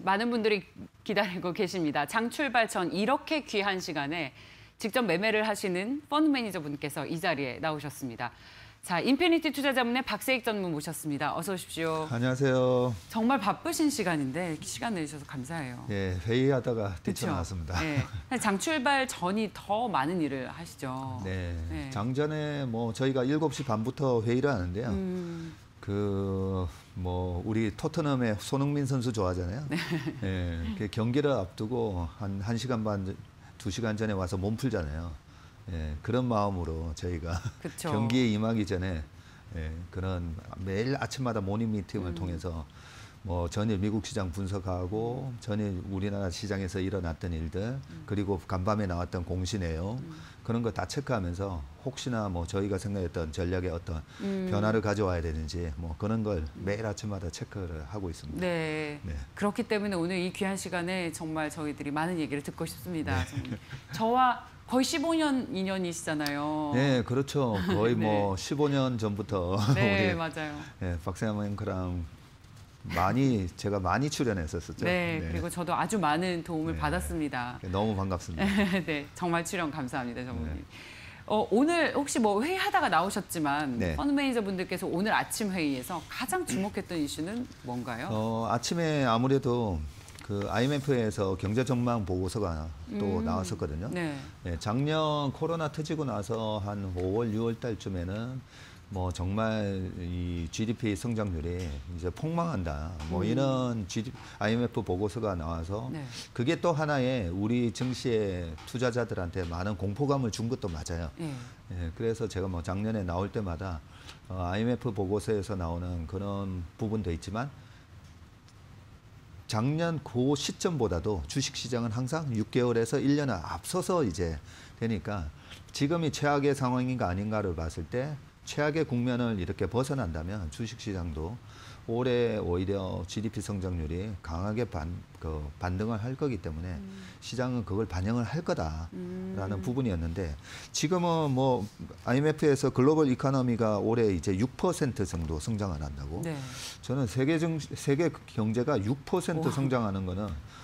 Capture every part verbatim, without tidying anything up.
많은 분들이 기다리고 계십니다. 장 출발 전 이렇게 귀한 시간에 직접 매매를 하시는 펀드 매니저분께서 이 자리에 나오셨습니다. 자, 인피니티 투자자문의 박세익 전무 모셨습니다. 어서 오십시오. 안녕하세요. 정말 바쁘신 시간인데 시간 내주셔서 감사해요. 예, 회의하다가 뛰쳐나왔습니다. 네. 장 출발 전이 더 많은 일을 하시죠. 네. 네. 장전에 뭐 저희가 일곱 시 반부터 회의를 하는데요. 음. 그 뭐 우리 토트넘의 손흥민 선수 좋아하잖아요. 네. 예, 그 경기를 앞두고 한 1시간 반, 두 시간 전에 와서 몸 풀잖아요. 예, 그런 마음으로 저희가 그쵸. 경기에 임하기 전에 예, 그런 매일 아침마다 모닝 미팅을 음. 통해서 뭐 전일 미국 시장 분석하고 전일 우리나라 시장에서 일어났던 일들 음. 그리고 간밤에 나왔던 공시 내용 음. 그런 거 다 체크하면서 혹시나 뭐 저희가 생각했던 전략에 어떤 음. 변화를 가져와야 되는지 뭐 그런 걸 매일 아침마다 체크를 하고 있습니다. 네. 네. 그렇기 때문에 오늘 이 귀한 시간에 정말 저희들이 많은 얘기를 듣고 싶습니다. 네. 저와 거의 십오 년 인연이시잖아요. 네, 그렇죠. 거의 네. 뭐 십오 년 전부터 네, 우리 맞아요. 예, 박세남 앵커랑 많이 제가 많이 출연했었었죠. 네, 그리고 저도 아주 많은 도움을 네. 받았습니다. 너무 반갑습니다. 네, 정말 출연 감사합니다, 전무님. 네. 어, 오늘 혹시 뭐 회의하다가 나오셨지만 네. 펀드 매니저분들께서 오늘 아침 회의에서 가장 주목했던 이슈는 뭔가요? 어, 아침에 아무래도 그 아이엠에프에서 경제 전망 보고서가 또 음. 나왔었거든요. 네. 예, 작년 코로나 터지고 나서 한 오월, 유월 달쯤에는 뭐 정말 이 지디피 성장률이 이제 폭망한다. 뭐 음. 이런 지디피, 아이엠에프 보고서가 나와서 네. 그게 또 하나의 우리 증시의 투자자들한테 많은 공포감을 준 것도 맞아요. 네. 예, 그래서 제가 뭐 작년에 나올 때마다 어, 아이엠에프 보고서에서 나오는 그런 부분도 있지만 작년 그 시점보다도 주식시장은 항상 육 개월에서 일 년을 앞서서 이제 되니까 지금이 최악의 상황인가 아닌가를 봤을 때 최악의 국면을 이렇게 벗어난다면 주식시장도 올해 오히려 지디피 성장률이 강하게 반, 그 반등을 할 거기 때문에 음. 시장은 그걸 반영을 할 거다라는 음. 부분이었는데 지금은 뭐 아이엠에프에서 글로벌 이코노미가 올해 이제 육 퍼센트 정도 성장을 한다고. 네. 저는 세계 정 세계 경제가 육 퍼센트 와. 성장하는 거는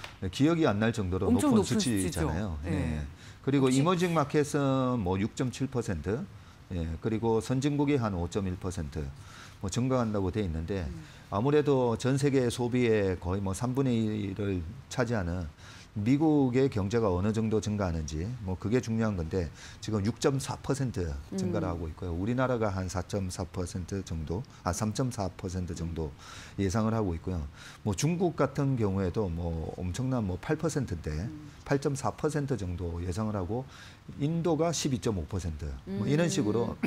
기억이 안 날 정도로 높은, 높은 수치잖아요. 네. 네. 그리고 혹시... 이머징 마켓은 뭐 육 점 칠 퍼센트, 예, 그리고 선진국이 한 오 점 일 퍼센트 뭐 증가한다고 돼 있는데 아무래도 전 세계 소비의 거의 뭐 삼분의 일을 차지하는 미국의 경제가 어느 정도 증가하는지 뭐 그게 중요한 건데 지금 육 점 사 퍼센트 증가를 음. 하고 있고요. 우리나라가 한 사 점 사 퍼센트 정도, 아 삼 점 사 퍼센트 정도 예상을 하고 있고요. 뭐 중국 같은 경우에도 뭐 엄청난 뭐 팔 퍼센트인데 음. 팔 점 사 퍼센트 정도 예상을 하고 인도가 십이 점 오 퍼센트 뭐 음. 이런 식으로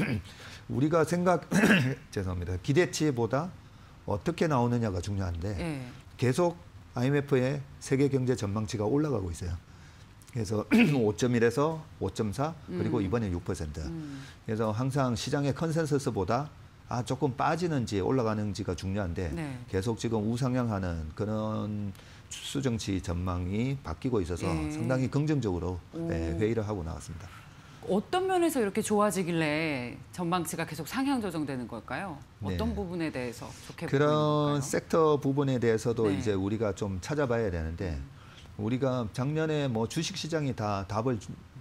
우리가 생각 죄송합니다. 기대치보다 어떻게 나오느냐가 중요한데 네. 계속 아이엠에프의 세계 경제 전망치가 올라가고 있어요. 그래서 오 점 일에서 오 점 사 그리고 음. 이번에 육 퍼센트. 음. 그래서 항상 시장의 컨센서스보다 아 조금 빠지는지 올라가는지가 중요한데 네. 계속 지금 우상향하는 그런 수정치 전망이 바뀌고 있어서 네. 상당히 긍정적으로 네, 회의를 하고 나왔습니다. 어떤 면에서 이렇게 좋아지길래 전망치가 계속 상향 조정되는 걸까요? 어떤 네. 부분에 대해서 좋게 보이는 걸까요? 그런 섹터 부분에 대해서도 네. 이제 우리가 좀 찾아봐야 되는데 음. 우리가 작년에 뭐 주식시장이 다 답을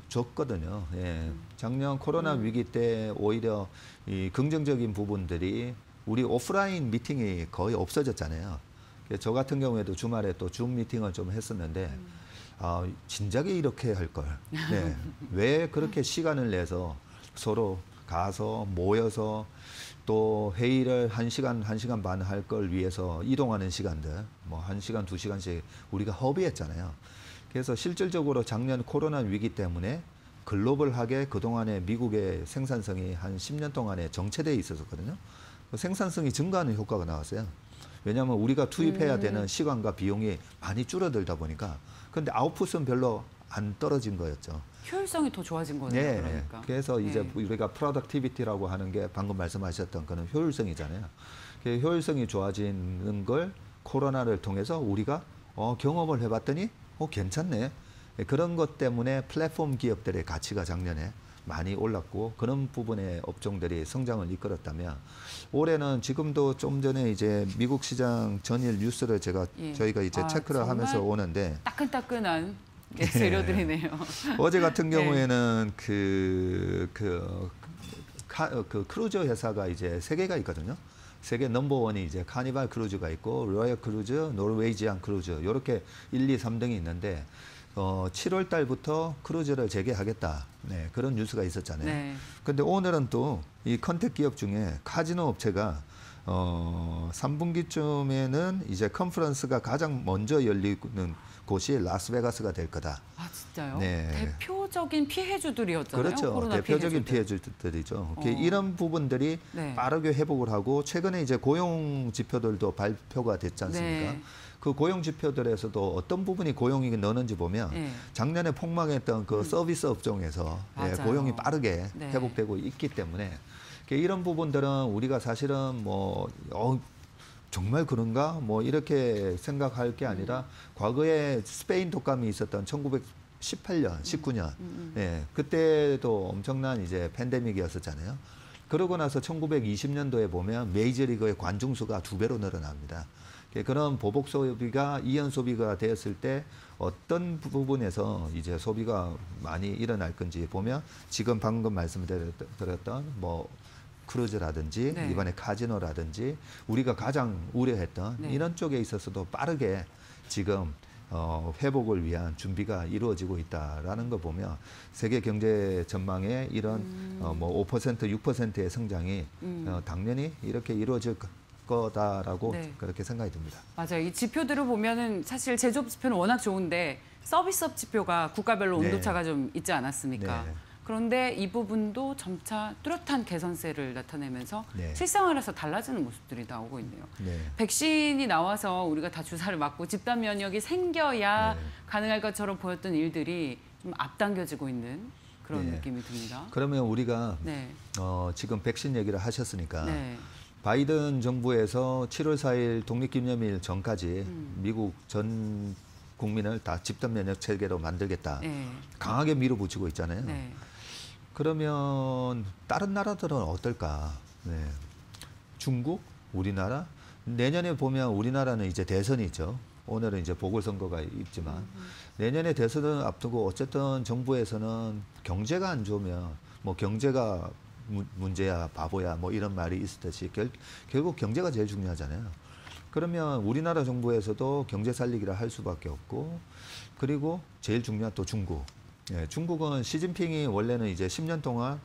줬거든요. 예. 음. 작년 코로나 음. 위기 때 오히려 이 긍정적인 부분들이 우리 오프라인 미팅이 거의 없어졌잖아요. 저 같은 경우에도 주말에 또 줌 미팅을 좀 했었는데 음. 아, 진작에 이렇게 할 걸. 네. 왜 그렇게 시간을 내서 서로 가서 모여서 또 회의를 한 시간, 한 시간 반 할 걸 위해서 이동하는 시간들, 뭐 한 시간, 두 시간씩 우리가 허비했잖아요. 그래서 실질적으로 작년 코로나 위기 때문에 글로벌하게 그동안에 미국의 생산성이 한 십 년 동안에 정체되어 있었거든요. 그 생산성이 증가하는 효과가 나왔어요. 왜냐하면 우리가 투입해야 음. 되는 시간과 비용이 많이 줄어들다 보니까 근데 아웃풋은 별로 안 떨어진 거였죠. 효율성이 더 좋아진 거네요. 네, 그러니까. 그래서 이제 네. 우리가 프로덕티비티라고 하는 게 방금 말씀하셨던 그런 효율성이잖아요. 그 효율성이 좋아지는 걸 코로나를 통해서 우리가 어, 경험을 해봤더니 어, 괜찮네. 그런 것 때문에 플랫폼 기업들의 가치가 작년에 많이 올랐고 그런 부분의 업종들이 성장을 이끌었다면 올해는 지금도 좀 전에 이제 미국 시장 전일 뉴스를 제가 예. 저희가 이제 아, 체크를 하면서 오는데 따끈따끈한 예, 재료들이네요. 어제 같은 네. 경우에는 그, 그, 카, 그 크루즈 회사가 이제 세 개가 있거든요. 세계 넘버원이 이제 카니발 크루즈가 있고 로얄 크루즈, 노르웨이지안 크루즈 이렇게 일, 이, 삼 등이 있는데 어, 칠월 달부터 크루즈를 재개하겠다. 네, 그런 뉴스가 있었잖아요. 네. 근데 오늘은 또 이 컨택 기업 중에 카지노 업체가 어, 삼 분기쯤에는 이제 컨퍼런스가 가장 먼저 열리는 곳이 라스베가스가 될 거다. 아 진짜요? 네. 대표적인 피해주들이었잖아요. 그렇죠. 코로나 대표적인 피해주들. 피해주들이죠. 어. 이런 부분들이 네. 빠르게 회복을 하고 최근에 이제 고용 지표들도 발표가 됐지 않습니까? 네. 그 고용 지표들에서도 어떤 부분이 고용이 넣는지 보면 네. 작년에 폭망했던 그 음. 서비스 업종에서 예, 맞아요. 고용이 빠르게 네. 회복되고 있기 때문에 이런 부분들은 우리가 사실은 뭐 어, 정말 그런가? 뭐 이렇게 생각할 게 아니라 음. 과거에 스페인 독감이 있었던 천구백십팔 년, 십구 년, 음, 음. 예, 그때도 엄청난 이제 팬데믹이었었잖아요. 그러고 나서 천구백이십 년도에 보면 메이저리그의 관중 수가 두 배로 늘어납니다. 그런 보복 소비가 이연 소비가 되었을 때 어떤 부분에서 이제 소비가 많이 일어날 건지 보면 지금 방금 말씀드렸던 뭐 크루즈라든지 네. 이번에 카지노라든지 우리가 가장 우려했던 네. 이런 쪽에 있어서도 빠르게 지금 어, 회복을 위한 준비가 이루어지고 있다라는 거 보면 세계 경제 전망에 이런 음. 어, 뭐 오 퍼센트, 육 퍼센트의 성장이 음. 어, 당연히 이렇게 이루어질 거다라고 네. 그렇게 생각이 듭니다. 맞아요. 이 지표들을 보면은 사실 제조업 지표는 워낙 좋은데 서비스업 지표가 국가별로 네. 온도차가 좀 있지 않았습니까? 네. 그런데 이 부분도 점차 뚜렷한 개선세를 나타내면서 네. 실생활에서 달라지는 모습들이 나오고 있네요. 네. 백신이 나와서 우리가 다 주사를 맞고 집단 면역이 생겨야 네. 가능할 것처럼 보였던 일들이 좀 앞당겨지고 있는 그런 네. 느낌이 듭니다. 그러면 우리가 네. 어, 지금 백신 얘기를 하셨으니까 네. 바이든 정부에서 칠월 사일 독립기념일 전까지 음. 미국 전 국민을 다 집단 면역 체계로 만들겠다. 네. 강하게 밀어붙이고 있잖아요. 네. 그러면 다른 나라들은 어떨까? 네. 중국, 우리나라. 내년에 보면 우리나라는 이제 대선이 있죠. 오늘은 이제 보궐선거가 있지만 음. 내년에 대선을 앞두고 어쨌든 정부에서는 경제가 안 좋으면 뭐 경제가 무, 문제야 바보야 뭐 이런 말이 있었듯이 결, 결국 경제가 제일 중요하잖아요. 그러면 우리나라 정부에서도 경제 살리기를 할 수밖에 없고 그리고 제일 중요한 또 중국. 예, 중국은 시진핑이 원래는 이제 십 년 동안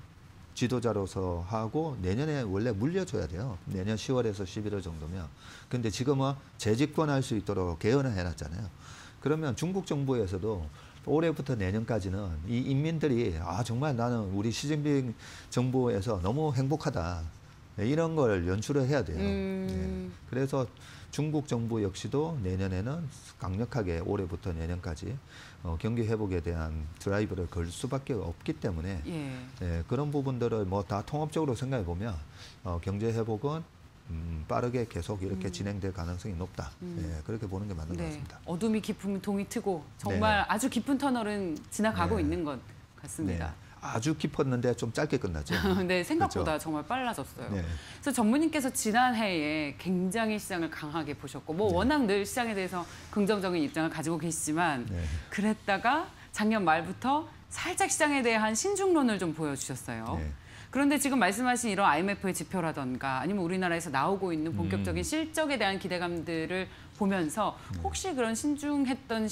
지도자로서 하고 내년에 원래 물려줘야 돼요. 내년 시월에서 십일월 정도면. 근데 지금은 재집권할 수 있도록 개헌을 해놨잖아요. 그러면 중국 정부에서도 올해부터 내년까지는 이 인민들이 아 정말 나는 우리 시진핑 정부에서 너무 행복하다. 네, 이런 걸 연출을 해야 돼요. 음. 네. 그래서 중국 정부 역시도 내년에는 강력하게 올해부터 내년까지 어, 경기 회복에 대한 드라이브를 걸 수밖에 없기 때문에 예. 예, 그런 부분들을 뭐 다 통합적으로 생각해 보면 어, 경제 회복은 음, 빠르게 계속 이렇게 음. 진행될 가능성이 높다. 음. 예, 그렇게 보는 게 맞는 것 네. 같습니다. 어둠이 깊으면 동이 트고 정말 네. 아주 깊은 터널은 지나가고 네. 있는 것 같습니다. 아주 깊었는데 좀 짧게 끝났죠. 네, 생각보다 그렇죠? 정말 빨라졌어요. 네. 그래서 전무님께서 지난해에 굉장히 시장을 강하게 보셨고 뭐 네. 워낙 늘 시장에 대해서 긍정적인 입장을 가지고 계시지만 네. 그랬다가 작년 말부터 살짝 시장에 대한 신중론을 좀 보여주셨어요. 네. 그런데 지금 말씀하신 이런 아이엠에프의 지표라던가 아니면 우리나라에서 나오고 있는 본격적인 음. 실적에 대한 기대감들을 보면서 혹시 그런 신중했던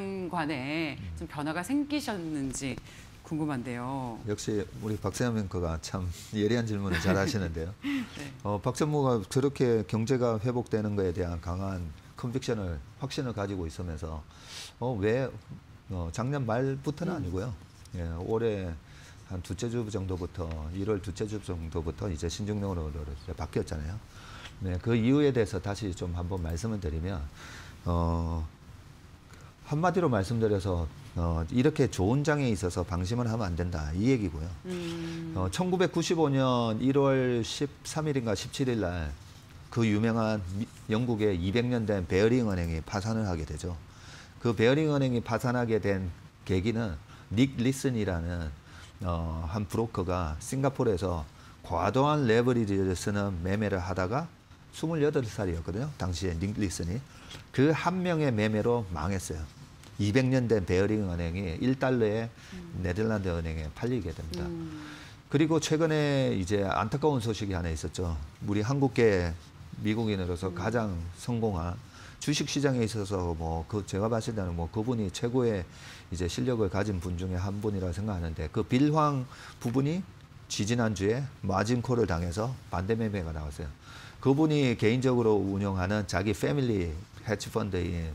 시장관에 좀 변화가 생기셨는지 궁금한데요. 역시 우리 박세현 앵커가 참 예리한 질문을 잘 하시는데요. 네. 어, 박 전무가 저렇게 경제가 회복되는 것에 대한 강한 컨빅션을 확신을 가지고 있으면서 어, 왜 어, 작년 말부터는 음. 아니고요. 예, 올해 한 두째 주 정도부터 일월 두째 주 정도부터 이제 신중론으로 이제 바뀌었잖아요. 네, 그 이유에 대해서 다시 좀 한번 말씀을 드리면 어, 한마디로 말씀드려서 어, 이렇게 좋은 장에 있어서 방심을 하면 안 된다 이 얘기고요. 음. 어, 천구백구십오 년 일월 십삼일인가 십칠일 날 그 유명한 미, 영국의 이백 년 된 베어링 은행이 파산을 하게 되죠. 그 베어링 은행이 파산하게 된 계기는 닉 리슨이라는 어, 한 브로커가 싱가포르에서 과도한 레버리지를 쓰는 매매를 하다가 스물여덟 살이었거든요. 당시에 닉 리슨이. 그 한 명의 매매로 망했어요. 이백 년 된 베어링 은행이 일 달러에 음. 네덜란드 은행에 팔리게 됩니다. 음. 그리고 최근에 이제 안타까운 소식이 하나 있었죠. 우리 한국계 미국인으로서 음. 가장 성공한 주식 시장에 있어서 뭐 그 제가 봤을 때는 뭐 그분이 최고의 이제 실력을 가진 분 중에 한 분이라 생각하는데 그 빌황 부분이 지지난주에 마진콜을 당해서 반대 매매가 나왔어요. 그분이 개인적으로 운영하는 자기 패밀리 헤지 펀드인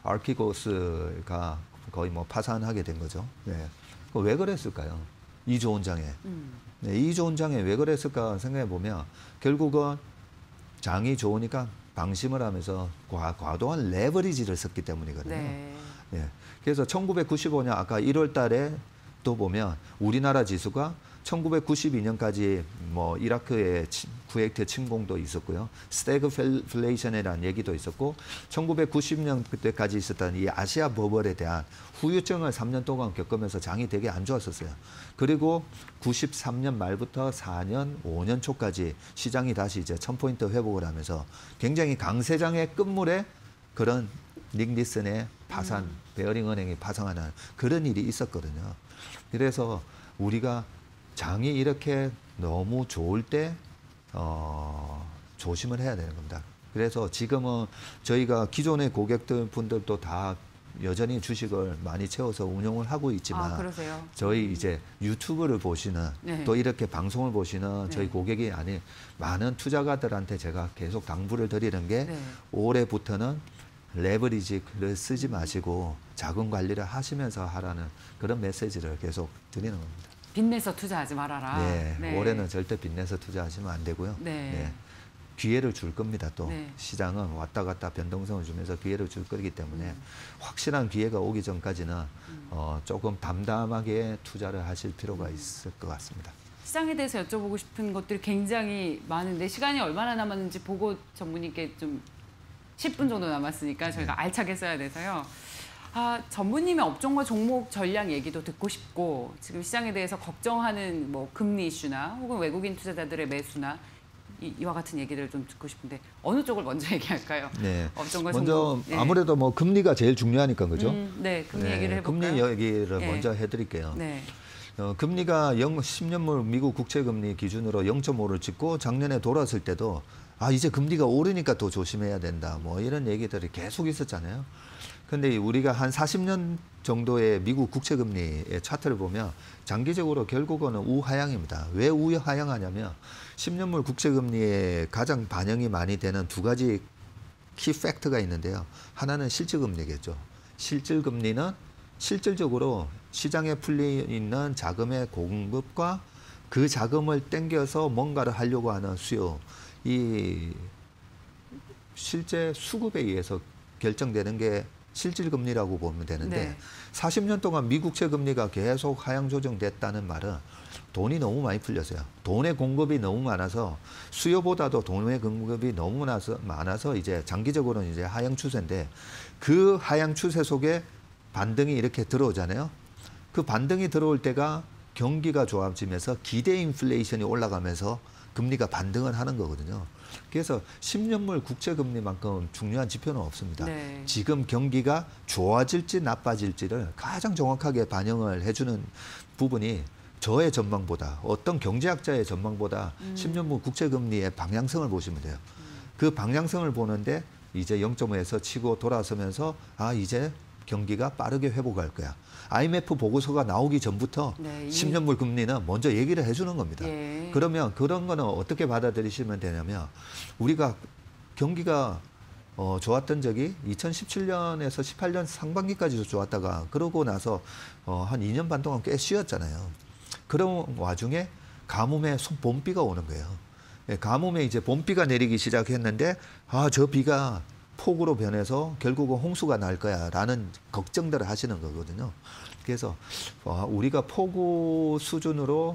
아키고스가 거의 뭐 파산하게 된 거죠. 네. 왜 그랬을까요? 이 좋은 장에. 음. 네, 이 좋은 장에 왜 그랬을까 생각해 보면 결국은 장이 좋으니까 방심을 하면서 과, 과도한 레버리지를 썼기 때문이거든요. 네. 네. 그래서 천구백구십오 년 아까 일월 달에 또 보면 우리나라 지수가 천구백구십이 년까지 뭐 이라크의 쿠웨이트 침공도 있었고요. 스태그플레이션이라는 얘기도 있었고 천구백구십 년 그때까지 있었던 이 아시아 버블에 대한 후유증을 삼 년 동안 겪으면서 장이 되게 안 좋았었어요. 그리고 구십삼 년 말부터 사 년, 오 년 초까지 시장이 다시 이제 천 포인트 회복을 하면서 굉장히 강세장의 끝물에 그런 닉 리슨의 파산, 음. 베어링 은행이 파산하는 그런 일이 있었거든요. 그래서 우리가 장이 이렇게 너무 좋을 때 어, 조심을 해야 되는 겁니다. 그래서 지금은 저희가 기존의 고객들 분들도 다 여전히 주식을 많이 채워서 운용을 하고 있지만 아, 저희 이제 유튜브를 보시는 네. 또 이렇게 방송을 보시는 네. 저희 고객이 아닌 많은 투자가들한테 제가 계속 당부를 드리는 게 네. 올해부터는 레버리지를 쓰지 마시고 자금 관리를 하시면서 하라는 그런 메시지를 계속 드리는 겁니다. 빚내서 투자하지 말아라. 네, 네. 올해는 절대 빚내서 투자하시면 안 되고요. 네. 네. 기회를 줄 겁니다. 또 네. 시장은 왔다 갔다 변동성을 주면서 기회를 줄 거기 때문에 음. 확실한 기회가 오기 전까지는 음. 어, 조금 담담하게 투자를 하실 필요가 음. 있을 것 같습니다. 시장에 대해서 여쭤보고 싶은 것들이 굉장히 많은데 시간이 얼마나 남았는지 보고 전문님께 좀 십 분 정도 남았으니까 저희가 네. 알차게 써야 돼서요. 아, 전무님의 업종과 종목 전략 얘기도 듣고 싶고 지금 시장에 대해서 걱정하는 뭐 금리 이슈나 혹은 외국인 투자자들의 매수나 이, 이와 같은 얘기를 좀 듣고 싶은데 어느 쪽을 먼저 얘기할까요? 네. 업종과 먼저 종목. 네. 아무래도 뭐 금리가 제일 중요하니까 그죠? 음, 네, 금리 네, 얘기를 해볼까요? 금리 얘기를 네. 먼저 해드릴게요. 네. 어, 금리가 십 년물 미국 국채금리 기준으로 영 점 오를 찍고 작년에 돌았을 때도 아 이제 금리가 오르니까 더 조심해야 된다 뭐 이런 얘기들이 계속 있었잖아요. 근데 우리가 한 사십 년 정도의 미국 국채금리의 차트를 보면 장기적으로 결국은 우하향입니다. 왜 우하향하냐면 십 년물 국채금리에 가장 반영이 많이 되는 두 가지 키 팩트가 있는데요. 하나는 실질금리겠죠. 실질금리는 실질적으로 시장에 풀려 있는 자금의 공급과 그 자금을 땡겨서 뭔가를 하려고 하는 수요, 이 실제 수급에 의해서 결정되는 게 실질금리라고 보면 되는데 네. 사십 년 동안 미국채 금리가 계속 하향 조정됐다는 말은 돈이 너무 많이 풀렸어요. 돈의 공급이 너무 많아서 수요보다도 돈의 공급이 너무 많아서, 많아서 이제 장기적으로는 이제 하향 추세인데 그 하향 추세 속에 반등이 이렇게 들어오잖아요. 그 반등이 들어올 때가 경기가 좋아지면서 기대 인플레이션이 올라가면서 금리가 반등을 하는 거거든요. 그래서 십 년물 국채금리만큼 중요한 지표는 없습니다. 네. 지금 경기가 좋아질지 나빠질지를 가장 정확하게 반영을 해주는 부분이 저의 전망보다 어떤 경제학자의 전망보다 음. 십 년물 국채금리의 방향성을 보시면 돼요. 음. 그 방향성을 보는데 이제 영 점 오에서 치고 돌아서면서 아 이제 경기가 빠르게 회복할 거야. 아이엠에프 보고서가 나오기 전부터 네, 십 년물 금리는 먼저 얘기를 해주는 겁니다. 예. 그러면 그런 거는 어떻게 받아들이시면 되냐면 우리가 경기가 어, 좋았던 적이 이천십칠 년에서 십팔 년 상반기까지도 좋았다가 그러고 나서 어, 한 이 년 반 동안 꽤 쉬었잖아요. 그런 와중에 가뭄에 봄비가 오는 거예요. 예, 가뭄에 이제 봄비가 내리기 시작했는데 아, 저 비가 폭우로 변해서 결국은 홍수가 날 거야라는 걱정들을 하시는 거거든요. 그래서 우리가 폭우 수준으로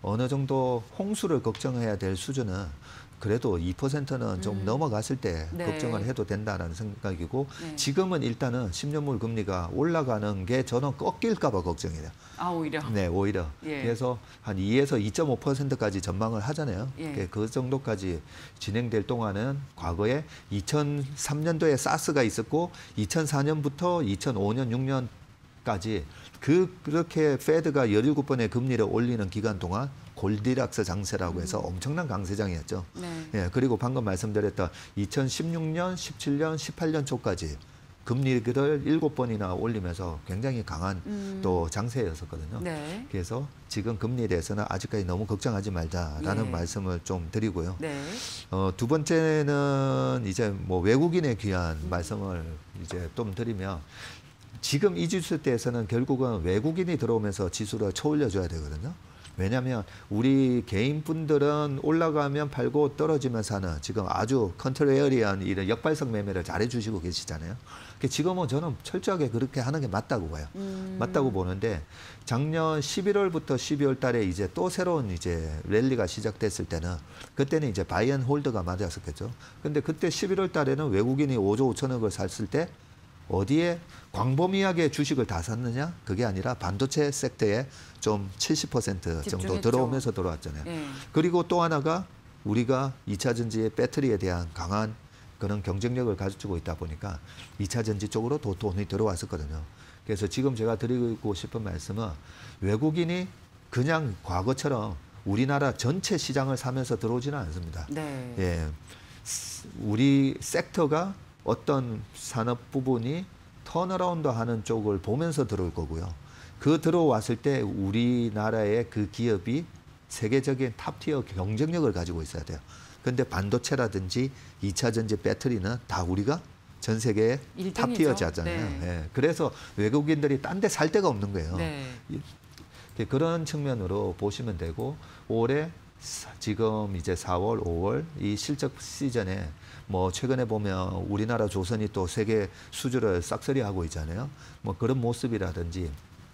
어느 정도 홍수를 걱정해야 될 수준은 그래도 이 퍼센트는 좀 음. 넘어갔을 때 네. 걱정을 해도 된다는 생각이고 네. 지금은 일단은 십 년물 금리가 올라가는 게 저는 꺾일까 봐 걱정이에요. 아, 오히려. 네, 오히려. 예. 그래서 한 이에서 이 점 오 퍼센트까지 전망을 하잖아요. 예. 그 정도까지 진행될 동안은 과거에 이천삼 년도에 사스가 있었고 이천사 년부터 이천오 년, 육 년까지 그 그렇게 페드가 열일곱 번의 금리를 올리는 기간 동안 골디락스 장세라고 해서 엄청난 강세장이었죠. 네. 예, 그리고 방금 말씀드렸던 이천십육 년, 십칠 년, 십팔 년 초까지 금리를 일곱 번이나 올리면서 굉장히 강한 음. 또 장세였었거든요. 네. 그래서 지금 금리에 대해서는 아직까지 너무 걱정하지 말자라는 예. 말씀을 좀 드리고요. 네. 어, 두 번째는 이제 뭐 외국인에 귀한 말씀을 이제 좀 드리면 지금 이 지수 때에서는 결국은 외국인이 들어오면서 지수를 쳐올려줘야 되거든요. 왜냐하면 우리 개인분들은 올라가면 팔고 떨어지면 사는 지금 아주 컨트레어리한 이런 역발상 매매를 잘해주시고 계시잖아요. 지금은 저는 철저하게 그렇게 하는 게 맞다고 봐요. 음. 맞다고 보는데 작년 십일월부터 십이월 달에 이제 또 새로운 이제 랠리가 시작됐을 때는 그때는 이제 바이앤 홀드가 맞았었겠죠. 근데 그때 십일월 달에는 외국인이 오조 오천억을 샀을 때 어디에 광범위하게 주식을 다 샀느냐? 그게 아니라 반도체 섹터에 좀 칠십 퍼센트 정도 집중했죠. 들어오면서 들어왔잖아요. 예. 그리고 또 하나가 우리가 이차 전지의 배터리에 대한 강한 그런 경쟁력을 가지고 있다 보니까 이차 전지 쪽으로 또 돈이 들어왔었거든요. 그래서 지금 제가 드리고 싶은 말씀은 외국인이 그냥 과거처럼 우리나라 전체 시장을 사면서 들어오지는 않습니다. 네. 예, 우리 섹터가 어떤 산업 부분이 턴어라운드 하는 쪽을 보면서 들어올 거고요. 그 들어왔을 때 우리나라의 그 기업이 세계적인 탑티어 경쟁력을 가지고 있어야 돼요. 근데 반도체라든지 이차 전지 배터리는 다 우리가 전 세계의 일 등이죠. 탑티어잖아요. 네. 예, 그래서 외국인들이 딴 데 살 데가 없는 거예요. 네. 그런 측면으로 보시면 되고 올해 지금 이제 사월, 오월 이 실적 시즌에 뭐 최근에 보면 우리나라 조선이 또 세계 수주를 싹쓸이하고 있잖아요. 뭐 그런 모습이라든지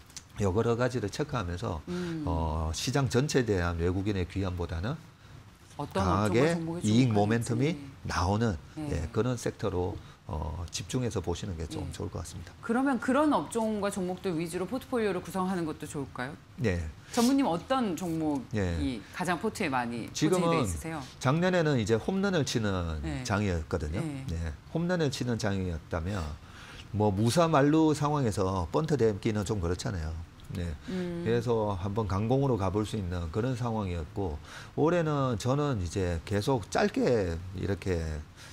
여러 가지를 체크하면서 음. 어, 시장 전체에 대한 외국인의 귀환보다는 어떤 강하게 종목이 이익 주목하는지. 모멘텀이 나오는 네. 예, 그런 섹터로 어, 집중해서 보시는 게 좀 예. 좋을 것 같습니다. 그러면 그런 업종과 종목들 위주로 포트폴리오를 구성하는 것도 좋을까요? 네. 전무님 어떤 종목이 예. 가장 포트에 많이 포진돼 지금은 있으세요? 작년에는 이제 홈런을 치는 네. 장이었거든요. 네. 네. 홈런을 치는 장이었다면 뭐 무사 만루 상황에서 번트 대기는 좀 그렇잖아요. 네. 음. 그래서 한번 강공으로 가볼 수 있는 그런 상황이었고 올해는 저는 이제 계속 짧게 이렇게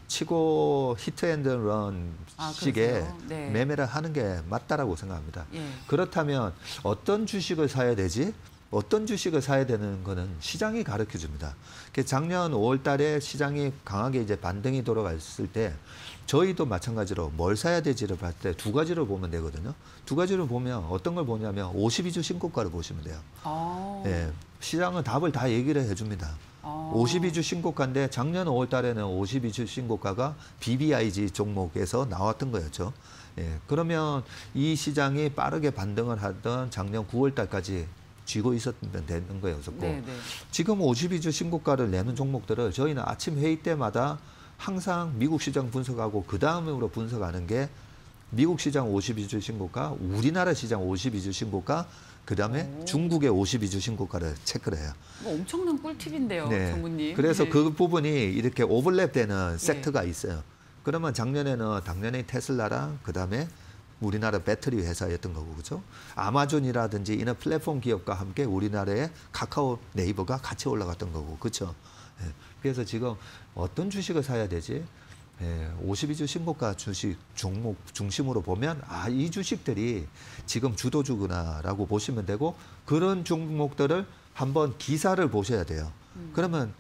치고 히트앤런 아, 식의 그러세요? 네. 매매를 하는 게 맞다라고 생각합니다. 예. 그렇다면 어떤 주식을 사야 되지? 어떤 주식을 사야 되는 거는 시장이 가르쳐 줍니다. 작년 오월 달에 시장이 강하게 이제 반등이 돌아갔을 때 저희도 마찬가지로 뭘 사야 되지를 봤을 때 두 가지를 보면 되거든요. 두 가지를 보면 어떤 걸 보냐면 오십이 주 신고가를 보시면 돼요. 아. 예, 시장은 답을 다 얘기를 해줍니다. 아. 오십이 주 신고가인데 작년 오월 달에는 오십이 주 신고가가 비비아이지 종목에서 나왔던 거였죠. 예, 그러면 이 시장이 빠르게 반등을 하던 작년 구월 달까지 쥐고 있었면 되는 거였었고 네, 네. 지금 오십이 주 신고가를 내는 종목들을 저희는 아침 회의 때마다 항상 미국 시장 분석하고 그 다음으로 분석하는 게 미국 시장 오십이 주 신고가, 우리나라 시장 오십이 주 신고가, 그 다음에 오. 중국의 오십이 주 신고가를 체크를 해요. 뭐 엄청난 꿀팁인데요, 전무님. 그래서 네. 그 부분이 이렇게 오버랩되는 섹터가 있어요. 그러면 작년에는 당연히 테슬라랑 그 다음에 우리나라 배터리 회사였던 거고, 그죠? 아마존이라든지 이런 플랫폼 기업과 함께 우리나라의 카카오, 네이버가 같이 올라갔던 거고, 그렇죠? 예. 그래서 지금 어떤 주식을 사야 되지? 예, 오십이 주 신고가 주식 종목 중심으로 보면 아, 이 주식들이 지금 주도주구나라고 보시면 되고 그런 종목들을 한번 기사를 보셔야 돼요. 음. 그러면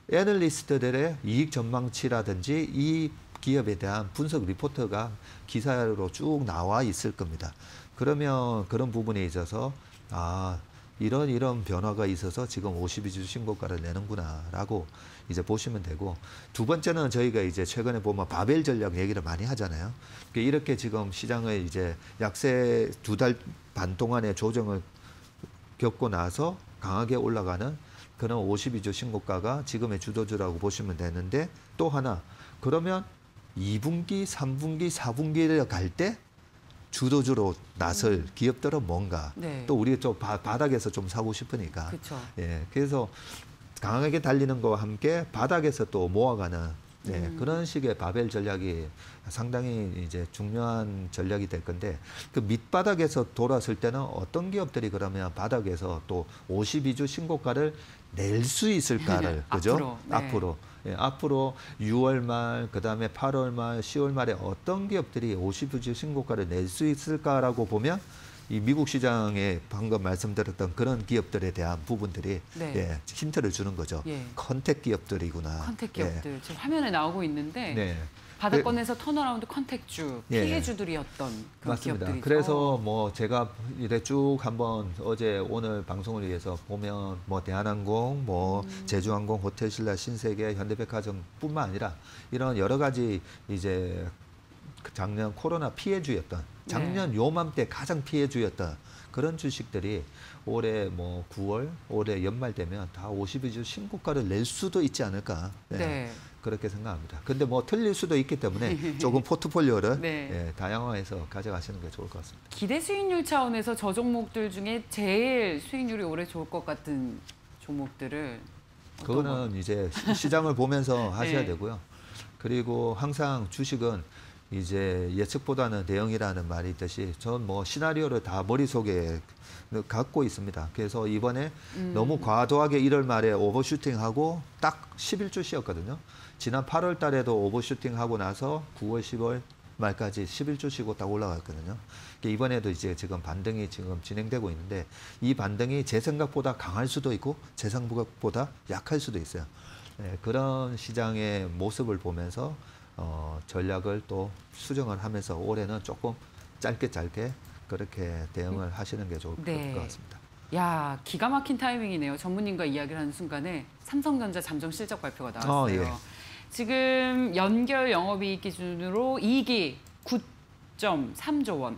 애널리스트들의 이익 전망치라든지 이 기업에 대한 분석 리포트가 기사로 쭉 나와 있을 겁니다. 그러면 그런 부분에 있어서 아, 이런 이런 변화가 있어서 지금 오십이 주 신고가를 내는구나라고 이제 보시면 되고, 두 번째는 저희가 이제 최근에 보면 바벨 전략 얘기를 많이 하잖아요. 이렇게 지금 시장을 이제 약세 두 달 반 동안의 조정을 겪고 나서 강하게 올라가는 그런 오십이 주 신고가가 지금의 주도주라고 보시면 되는데 또 하나 그러면 이 분기, 삼 분기, 사 분기를 갈 때 주도주로 나설 음. 기업들은 뭔가 네. 또 우리 좀 바, 바닥에서 좀 사고 싶으니까 그쵸. 예 그래서 강하게 달리는 거와 함께 바닥에서 또 모아가는 네, 음. 그런 식의 바벨 전략이 상당히 이제 중요한 전략이 될 건데 그 밑바닥에서 돌았을 때는 어떤 기업들이 그러면 바닥에서 또 오십이 주 신고가를 낼 수 있을까를 그죠? 앞으로, 네. 앞으로. 예, 앞으로 유월 말, 그다음에 팔월 말, 시월 말에 어떤 기업들이 오십이 주 신고가를 낼 수 있을까라고 보면 이 미국 시장에 방금 말씀드렸던 그런 기업들에 대한 부분들이 네. 예, 힌트를 주는 거죠. 예. 컨택 기업들이구나. 컨택 기업들. 예. 지금 화면에 나오고 있는데 네. 바닥권에서 턴어라운드 컨택주, 예. 피해주들이었던 그런 맞습니다. 기업들이죠. 그래서 뭐 제가 이래 쭉 한번 어제 오늘 방송을 위해서 보면 뭐 대한항공, 뭐 음. 제주항공, 호텔신라, 신세계, 현대백화점뿐만 아니라 이런 여러 가지 이제 작년 코로나 피해주였던 작년 네. 요맘때 가장 피해주였던 그런 주식들이 올해 뭐 구월, 올해 연말 되면 다 오십이 주 신고가를 낼 수도 있지 않을까. 네. 네. 그렇게 생각합니다. 근데 뭐 틀릴 수도 있기 때문에 조금 포트폴리오를 네. 예, 다양화해서 가져가시는 게 좋을 것 같습니다. 기대 수익률 차원에서 저 종목들 중에 제일 수익률이 올해 좋을 것 같은 종목들을 그거는 거? 이제 시장을 보면서 하셔야 네. 되고요. 그리고 항상 주식은 이제 예측보다는 대응이라는 말이 있듯이 전 뭐 시나리오를 다 머릿속에 갖고 있습니다. 그래서 이번에 음. 너무 과도하게 일월 말에 오버슈팅하고 딱 십일 주 쉬었거든요. 지난 팔월 달에도 오버슈팅하고 나서 구월, 십월 말까지 십일 주 쉬고 딱 올라갔거든요. 이번에도 이제 지금 반등이 지금 진행되고 있는데 이 반등이 제 생각보다 강할 수도 있고 제 생각보다 약할 수도 있어요. 네, 그런 시장의 모습을 보면서 어, 전략을 또 수정을 하면서 올해는 조금 짧게 짧게 그렇게 대응을 하시는 게 좋을 네. 것 같습니다. 야, 기가 막힌 타이밍이네요. 전문님과 이야기를 하는 순간에 삼성전자 잠정 실적 발표가 나왔어요. 어, 예. 지금 연결 영업이익 기준으로 이익이 구 점 삼조 원.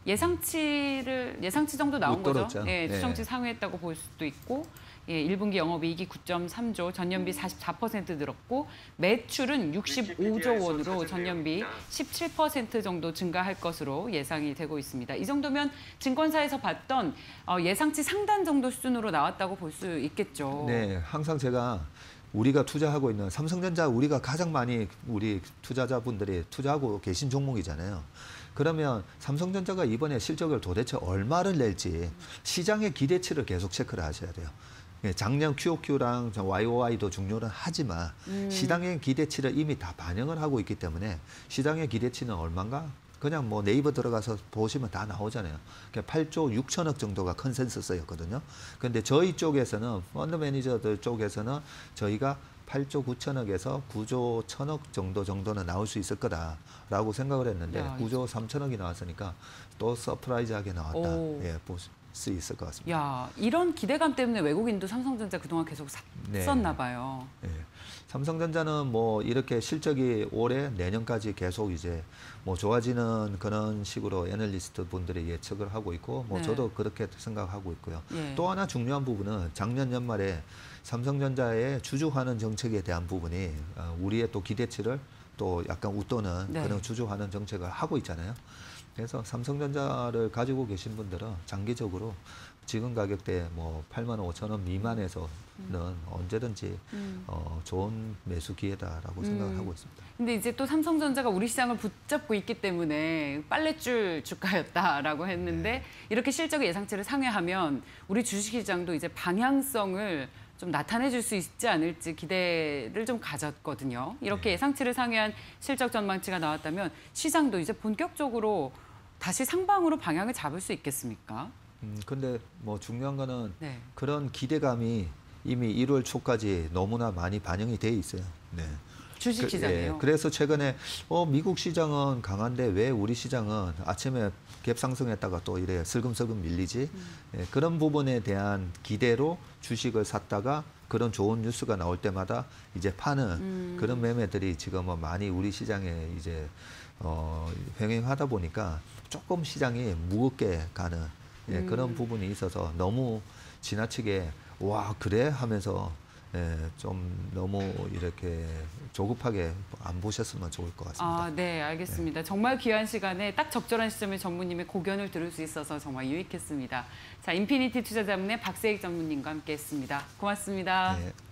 예상치를 예상치 정도 나온 거죠. 예, 추정치 네. 상회했다고 볼 수도 있고. 예, 일 분기 영업이익이 구 점 삼조, 전년비 사십사 퍼센트 늘었고 매출은 육십오조 원으로 전년비 십칠 퍼센트 정도 증가할 것으로 예상이 되고 있습니다. 이 정도면 증권사에서 봤던 예상치 상단 정도 수준으로 나왔다고 볼 수 있겠죠. 네, 항상 제가 우리가 투자하고 있는 삼성전자 우리가 가장 많이 우리 투자자분들이 투자하고 계신 종목이잖아요. 그러면 삼성전자가 이번에 실적을 도대체 얼마를 낼지 시장의 기대치를 계속 체크를 하셔야 돼요. 작년 큐오큐랑 와이오와이도 중요는 하지만 음. 시장의 기대치를 이미 다 반영을 하고 있기 때문에 시장의 기대치는 얼마인가? 그냥 뭐 네이버 들어가서 보시면 다 나오잖아요. 팔조 육천억 정도가 컨센서스였거든요. 그런데 저희 쪽에서는 펀드 매니저들 쪽에서는 저희가 팔조 구천억에서 구조 천억 정도 정도는 나올 수 있을 거다라고 생각을 했는데 야, 구조 삼천억이 나왔으니까 또 서프라이즈하게 나왔다. 오. 예, 보시. 수 있을 것 같습니다. 야, 이런 기대감 때문에 외국인도 삼성전자 그동안 계속 샀었나 네. 봐요. 네. 삼성전자는 뭐 이렇게 실적이 올해 내년까지 계속 이제 뭐 좋아지는 그런 식으로 애널리스트 분들이 예측을 하고 있고 뭐 네. 저도 그렇게 생각하고 있고요. 네. 또 하나 중요한 부분은 작년 연말에 삼성전자의 주주환원 정책에 대한 부분이 우리의 또 기대치를 또 약간 웃도는 네. 그런 주주환원 정책을 하고 있잖아요. 그래서 삼성전자를 가지고 계신 분들은 장기적으로 지금 가격대 뭐 팔만 오천 원 미만에서는 음. 언제든지 음. 어, 좋은 매수 기회다라고 음. 생각을 하고 있습니다. 근데 이제 또 삼성전자가 우리 시장을 붙잡고 있기 때문에 빨랫줄 주가였다라고 했는데 네. 이렇게 실적의 예상치를 상회하면 우리 주식시장도 이제 방향성을 좀 나타내줄 수 있지 않을지 기대를 좀 가졌거든요. 이렇게 네. 예상치를 상회한 실적 전망치가 나왔다면 시장도 이제 본격적으로 다시 상방으로 방향을 잡을 수 있겠습니까? 음, 근데 뭐 중요한 거는 네. 그런 기대감이 이미 일월 초까지 너무나 많이 반영이 돼 있어요. 네. 주식 시장이요? 그, 예, 그래서 최근에 어, 미국 시장은 강한데 왜 우리 시장은 아침에 갭 상승했다가 또 이래 슬금슬금 밀리지? 음. 예, 그런 부분에 대한 기대로 주식을 샀다가 그런 좋은 뉴스가 나올 때마다 이제 파는 음. 그런 매매들이 지금은 많이 우리 시장에 이제 어, 병행하다 보니까 조금 시장이 무겁게 가는 예, 그런 음. 부분이 있어서 너무 지나치게 와 그래 하면서 예, 좀 너무 이렇게 조급하게 안 보셨으면 좋을 것 같습니다. 아, 네, 알겠습니다. 네. 정말 귀한 시간에 딱 적절한 시점에 전무님의 고견을 들을 수 있어서 정말 유익했습니다. 자, 인피니티 투자자문의 박세익 전무님과 함께했습니다. 고맙습니다. 네.